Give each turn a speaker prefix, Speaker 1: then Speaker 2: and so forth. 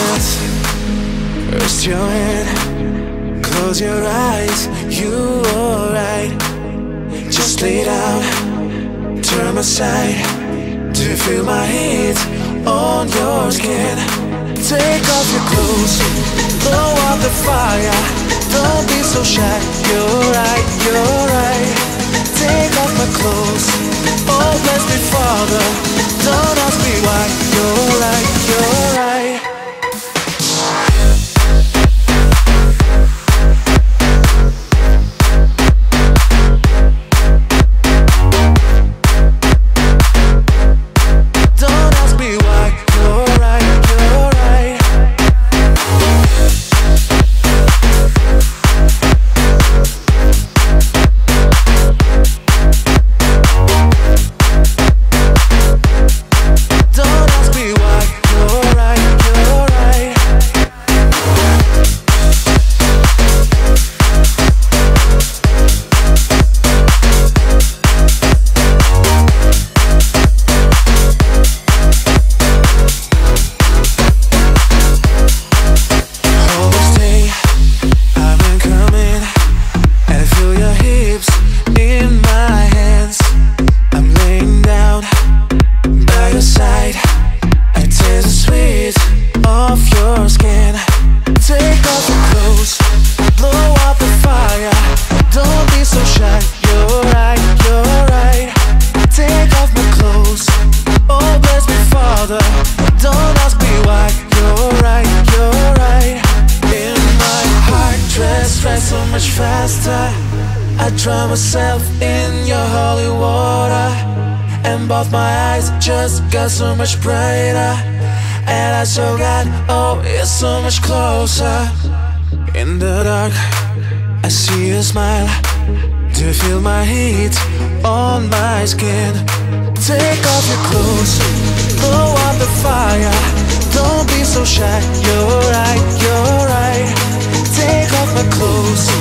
Speaker 1: hands, rest your hand, close your eyes, you alright. Just lay down, turn aside, do you feel my heat on your skin? Take off your clothes, blow out the fire, don't be so shy, you're right, you're right. Take off my clothes, oh bless me Father, don't ask me why, you're right, you're right. I drown myself in your holy water, and both my eyes just got so much brighter. And I saw God, oh, it's so much closer. In the dark, I see you smile. Do you feel my heat on my skin? Take off your clothes, blow out the fire, don't be so shy, you're right, you're right. Take off my clothes,